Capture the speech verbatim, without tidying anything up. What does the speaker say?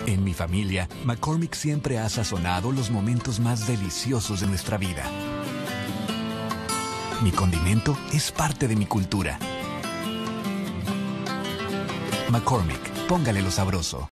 En mi familia, McCormick siempre ha sazonado los momentos más deliciosos de nuestra vida. Mi condimento es parte de mi cultura. McCormick, póngale lo sabroso.